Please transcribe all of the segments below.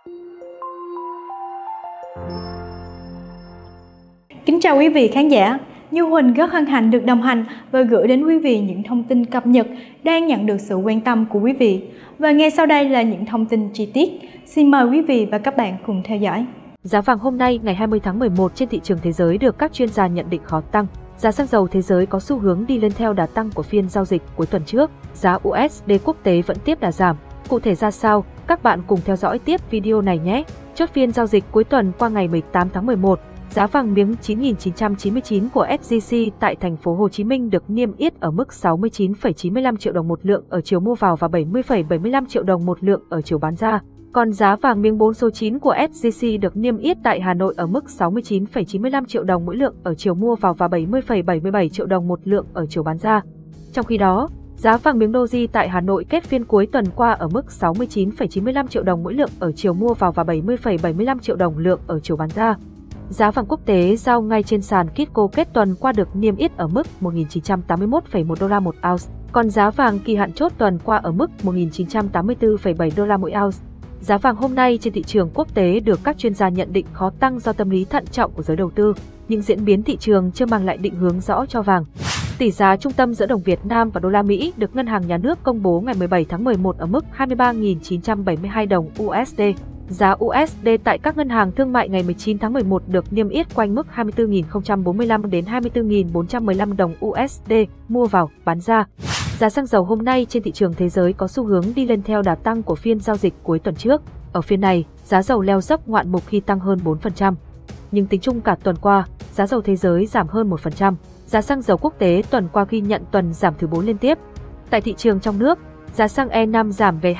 Kính chào quý vị khán giả, Như Huỳnh rất hân hạnh được đồng hành và gửi đến quý vị những thông tin cập nhật đang nhận được sự quan tâm của quý vị. Và ngay sau đây là những thông tin chi tiết. Xin mời quý vị và các bạn cùng theo dõi. Giá vàng hôm nay ngày 20 tháng 11 trên thị trường thế giới được các chuyên gia nhận định khó tăng. Giá xăng dầu thế giới có xu hướng đi lên theo đà tăng của phiên giao dịch cuối tuần trước. Giá USD quốc tế vẫn tiếp đà giảm. Cụ thể ra sao? Các bạn cùng theo dõi tiếp video này nhé. Chốt phiên giao dịch cuối tuần qua ngày 18 tháng 11. Giá vàng miếng 9.999 của SJC tại thành phố Hồ Chí Minh được niêm yết ở mức 69,95 triệu đồng một lượng ở chiều mua vào và 70,75 triệu đồng một lượng ở chiều bán ra. Còn giá vàng miếng 4 số 9 của SJC được niêm yết tại Hà Nội ở mức 69,95 triệu đồng mỗi lượng ở chiều mua vào và 70,77 triệu đồng một lượng ở chiều bán ra. Trong khi đó, giá vàng miếng Doji tại Hà Nội kết phiên cuối tuần qua ở mức 69,95 triệu đồng mỗi lượng ở chiều mua vào và 70,75 triệu đồng lượng ở chiều bán ra. Giá vàng quốc tế giao ngay trên sàn Kitco kết tuần qua được niêm yết ở mức 1.981,1 đô la một ounce, còn giá vàng kỳ hạn chốt tuần qua ở mức 1.984,7 đô la mỗi ounce. Giá vàng hôm nay trên thị trường quốc tế được các chuyên gia nhận định khó tăng do tâm lý thận trọng của giới đầu tư, nhưng diễn biến thị trường chưa mang lại định hướng rõ cho vàng. Tỷ giá trung tâm giữa đồng Việt Nam và đô la Mỹ được Ngân hàng Nhà nước công bố ngày 17 tháng 11 ở mức 23.972 đồng USD. Giá USD tại các ngân hàng thương mại ngày 19 tháng 11 được niêm yết quanh mức 24.045 đến 24.415 đồng USD mua vào, bán ra. Giá xăng dầu hôm nay trên thị trường thế giới có xu hướng đi lên theo đà tăng của phiên giao dịch cuối tuần trước. Ở phiên này, giá dầu leo dốc ngoạn mục khi tăng hơn 4%. Nhưng tính chung cả tuần qua, giá dầu thế giới giảm hơn 1%. Giá xăng dầu quốc tế tuần qua ghi nhận tuần giảm thứ 4 liên tiếp. Tại thị trường trong nước, giá xăng E5 giảm về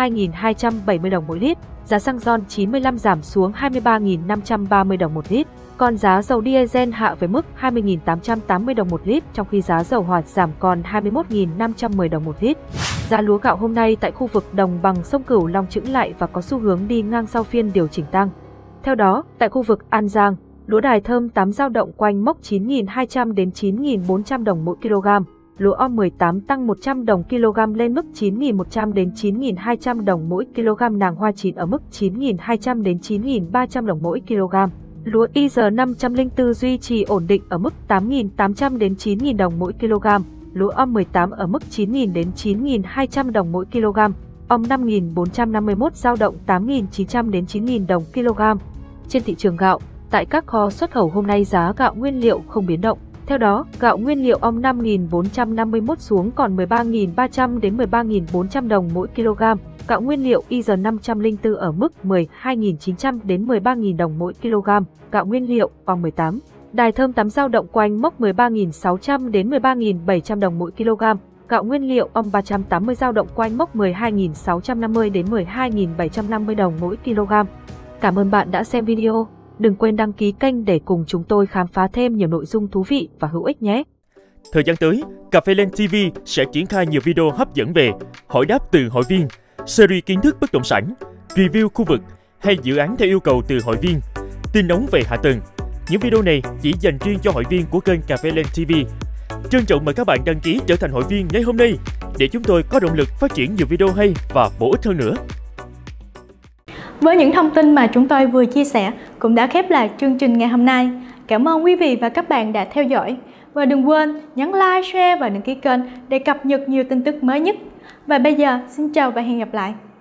22.270 đồng mỗi lít, giá xăng RON 95 giảm xuống 23.530 đồng một lít, còn giá dầu diesel hạ về mức 20.880 đồng một lít trong khi giá dầu hỏa giảm còn 21.510 đồng một lít. Giá lúa gạo hôm nay tại khu vực đồng bằng sông Cửu Long chững lại và có xu hướng đi ngang sau phiên điều chỉnh tăng. Theo đó, tại khu vực An Giang, lúa Đài Thơm 8 dao động quanh mốc 9.200 đến 9.400 đồng mỗi kg. Lúa om 18 tăng 100 đồng kg lên mức 9.100 đến 9.200 đồng mỗi kg, nàng hoa 9 ở mức 9.200 đến 9.300 đồng mỗi kg. Lúa IR 504 duy trì ổn định ở mức 8.800 đến 9.000 đồng mỗi kg. Lúa om 18 ở mức 9.000 đến 9.200 đồng mỗi kg. Om 5.451 dao động 8.900 đến 9.000 đồng kg. Trên thị trường gạo, tại các kho xuất khẩu hôm nay giá gạo nguyên liệu không biến động. Theo đó, gạo nguyên liệu om 5.451 xuống còn 13.300 đến 13.400 đồng mỗi kg. Gạo nguyên liệu IR 504 ở mức 12.900 đến 13.000 đồng mỗi kg. Gạo nguyên liệu om 18. Đài Thơm 8 dao động quanh mốc 13.600 đến 13.700 đồng mỗi kg. Gạo nguyên liệu om 380 dao động quanh mốc 12.650 đến 12.750 đồng mỗi kg. Cảm ơn bạn đã xem video. Đừng quên đăng ký kênh để cùng chúng tôi khám phá thêm nhiều nội dung thú vị và hữu ích nhé. Thời gian tới, Cà phê Lên TV sẽ triển khai nhiều video hấp dẫn về hỏi đáp từ hội viên, series kiến thức bất động sản, review khu vực hay dự án theo yêu cầu từ hội viên, tin nóng về hạ tầng. Những video này chỉ dành riêng cho hội viên của kênh Cà phê Lên TV. Trân trọng mời các bạn đăng ký trở thành hội viên ngay hôm nay để chúng tôi có động lực phát triển nhiều video hay và bổ ích hơn nữa. Với những thông tin mà chúng tôi vừa chia sẻ cũng đã khép lại chương trình ngày hôm nay. Cảm ơn quý vị và các bạn đã theo dõi. Và đừng quên nhấn like, share và đăng ký kênh để cập nhật nhiều tin tức mới nhất. Và bây giờ, xin chào và hẹn gặp lại.